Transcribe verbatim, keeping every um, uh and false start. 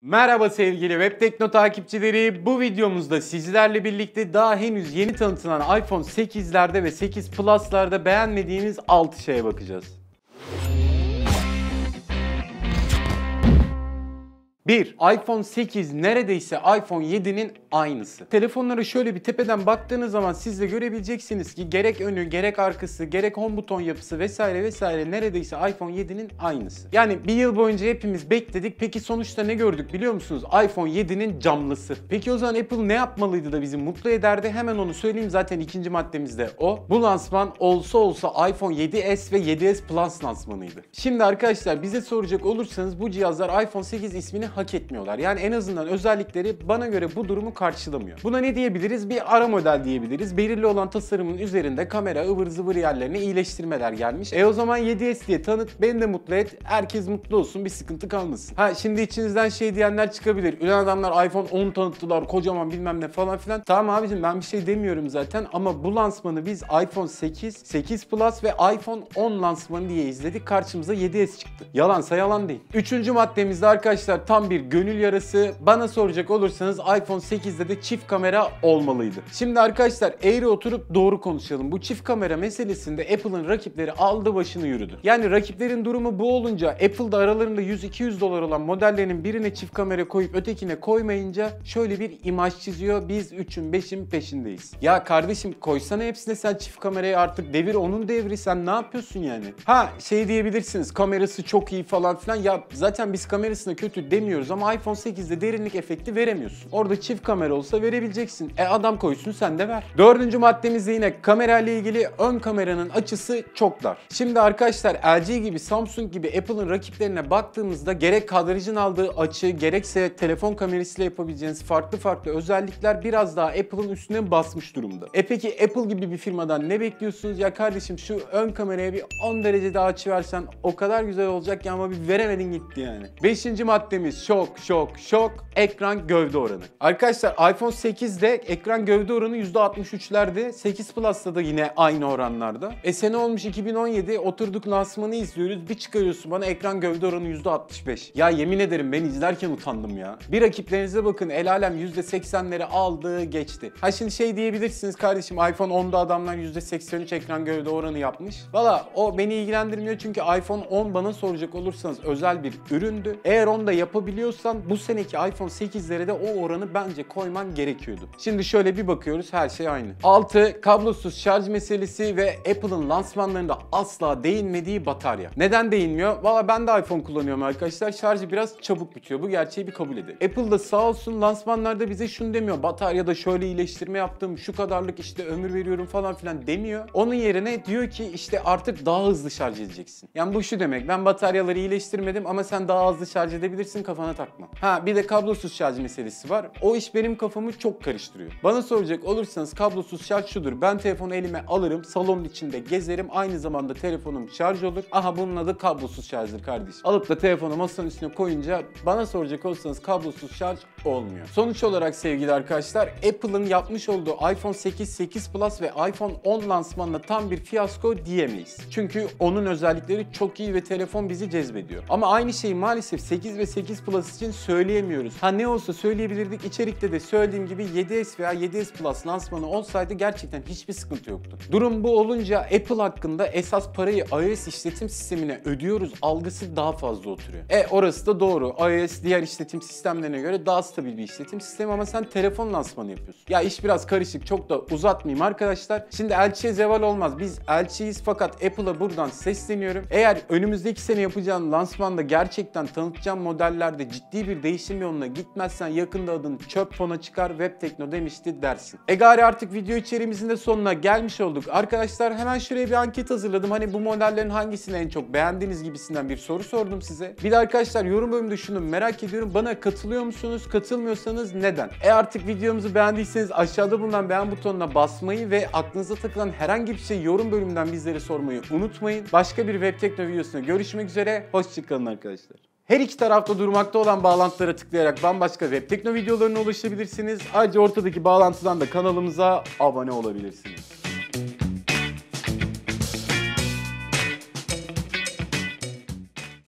Merhaba sevgili Web Tekno takipçileri. Bu videomuzda sizlerle birlikte daha henüz yeni tanıtılan iPhone sekizlerde ve sekiz Plus'larda beğenmediğimiz altı şeye bakacağız. bir. iPhone sekiz neredeyse iPhone yedinin aynısı. Telefonlara şöyle bir tepeden baktığınız zaman siz de görebileceksiniz ki gerek önü, gerek arkası, gerek home buton yapısı vesaire vesaire neredeyse iPhone yedinin aynısı. Yani bir yıl boyunca hepimiz bekledik. Peki sonuçta ne gördük biliyor musunuz? iPhone yedinin camlısı. Peki o zaman Apple ne yapmalıydı da bizi mutlu ederdi? Hemen onu söyleyeyim, zaten ikinci maddemizde o. Bu lansman olsa olsa iPhone yedi S ve yedi S Plus lansmanıydı. Şimdi arkadaşlar bize soracak olursanız bu cihazlar iPhone sekiz ismini hak etmiyorlar. Yani en azından özellikleri bana göre bu durumu karşılamıyor. Buna ne diyebiliriz? Bir ara model diyebiliriz. Belirli olan tasarımın üzerinde kamera, ıvır zıvır yerlerine iyileştirmeler gelmiş. E o zaman yedi S diye tanıt, beni de mutlu et. Herkes mutlu olsun, bir sıkıntı kalmasın. Ha şimdi içinizden şey diyenler çıkabilir. Ulan adamlar iPhone on tanıttılar, kocaman bilmem ne falan filan. Tamam abicim, ben bir şey demiyorum zaten ama bu lansmanı biz iPhone sekiz, sekiz Plus ve iPhone on lansmanı diye izledik. Karşımıza yedi S çıktı. Yalansa yalan değil. Üçüncü maddemizde arkadaşlar tam bir gönül yarası. Bana soracak olursanız iPhone sekizde de çift kamera olmalıydı. Şimdi arkadaşlar eğri oturup doğru konuşalım. Bu çift kamera meselesinde Apple'ın rakipleri aldı başını yürüdü. Yani rakiplerin durumu bu olunca, Apple'da aralarında yüz iki yüz dolar olan modellerinin birine çift kamera koyup ötekine koymayınca şöyle bir imaj çiziyor. Biz üçün beşin peşindeyiz. Ya kardeşim koysana hepsine sen çift kamerayı, artık devir onun devri, sen ne yapıyorsun yani? Ha şey diyebilirsiniz, kamerası çok iyi falan filan. Ya zaten biz kamerasına kötü demiyoruz ama iPhone sekizde derinlik efekti veremiyorsun. Orada çift kamera olsa verebileceksin. E adam koysun sen de ver. Dördüncü maddemizde yine kamera ile ilgili ön kameranın açısı çok dar. Şimdi arkadaşlar L G gibi, Samsung gibi Apple'ın rakiplerine baktığımızda gerek kadrajın aldığı açı, gerekse telefon kamerasıyla yapabileceğiniz farklı farklı özellikler biraz daha Apple'ın üstüne basmış durumda. E peki Apple gibi bir firmadan ne bekliyorsunuz? Ya kardeşim şu ön kameraya bir on derece daha açı versen o kadar güzel olacak ya, ama bir veremedin gitti yani. Beşinci maddemiz şok şok şok ekran gövde oranı. Arkadaşlar iPhone sekizde ekran gövde oranı yüzde altmış üçlerde, sekiz Plus'ta da yine aynı oranlarda. E sene olmuş iki bin on yedi, oturduk lansmanı izliyoruz, bir çıkarıyorsun bana ekran gövde oranı yüzde altmış beş. Ya yemin ederim ben izlerken utandım ya. Bir rakiplerinize bakın, el alem yüzde seksenleri aldı geçti. Ha şimdi şey diyebilirsiniz kardeşim, iPhone onda adamlar yüzde seksen üç ekran gövde oranı yapmış. Valla o beni ilgilendirmiyor çünkü iPhone on bana soracak olursanız özel bir üründü. Eğer onu da yapabiliyorsan bu seneki iPhone sekizlere de o oranı bence koyman gerekiyordu. Şimdi şöyle bir bakıyoruz, her şey aynı. altı. Kablosuz şarj meselesi ve Apple'ın lansmanlarında asla değinmediği batarya. Neden değinmiyor? Valla ben de iPhone kullanıyorum arkadaşlar. Şarjı biraz çabuk bitiyor. Bu gerçeği bir kabul edelim. Apple da sağ olsun lansmanlarda bize şunu demiyor. Bataryada şöyle iyileştirme yaptım, şu kadarlık işte ömür veriyorum falan filan demiyor. Onun yerine diyor ki işte artık daha hızlı şarj edeceksin. Yani bu şu demek: ben bataryaları iyileştirmedim ama sen daha hızlı şarj edebilirsin, kafana takma. Ha bir de kablosuz şarj meselesi var. O iş benim kafamı çok karıştırıyor. Bana soracak olursanız kablosuz şarj şudur: ben telefonu elime alırım, salonun içinde gezerim, aynı zamanda telefonum şarj olur. Aha bunun adı kablosuz şarjdır kardeşim. Alıp da telefonu masanın üstüne koyunca bana soracak olursanız kablosuz şarj olmuyor. Sonuç olarak sevgili arkadaşlar, Apple'ın yapmış olduğu iPhone sekiz, sekiz Plus ve iPhone on lansmanına tam bir fiyasko diyemeyiz. Çünkü onun özellikleri çok iyi ve telefon bizi cezbediyor. Ama aynı şeyi maalesef sekiz ve sekiz Plus için söyleyemiyoruz. Ha ne olsa söyleyebilirdik. İçerikte de söylediğim gibi yedi S veya yedi S Plus lansmanı olsaydı gerçekten hiçbir sıkıntı yoktu. Durum bu olunca Apple hakkında esas parayı iOS işletim sistemine ödüyoruz algısı daha fazla oturuyor. E orası da doğru. iOS diğer işletim sistemlerine göre daha stabil bir işletim sistemi ama sen telefon lansmanı yapıyorsun. Ya iş biraz karışık, çok da uzatmayayım arkadaşlar. Şimdi elçiye zeval olmaz. Biz elçiyiz fakat Apple'a buradan sesleniyorum. Eğer önümüzdeki sene yapacağın lansmanda gerçekten tanıtacağım modellerde ciddi bir değişim yoluna gitmezsen yakında adın çöp fona çıkar, Web Tekno demişti dersin. E gari artık video içeriğimizin de sonuna gelmiş olduk. Arkadaşlar hemen şuraya bir anket hazırladım. Hani bu modellerin hangisini en çok beğendiğiniz gibisinden bir soru sordum size. Bir de arkadaşlar yorum bölümünde şunu merak ediyorum: bana katılıyor musunuz? Katılmıyorsanız neden? E artık videomuzu beğendiyseniz aşağıda bulunan beğen butonuna basmayı ve aklınıza takılan herhangi bir şey yorum bölümünden bizlere sormayı unutmayın. Başka bir Web Tekno videosunda görüşmek üzere. Hoşçakalın arkadaşlar. Her iki tarafta durmakta olan bağlantılara tıklayarak bambaşka Web Tekno videolarına ulaşabilirsiniz. Ayrıca ortadaki bağlantıdan da kanalımıza abone olabilirsiniz.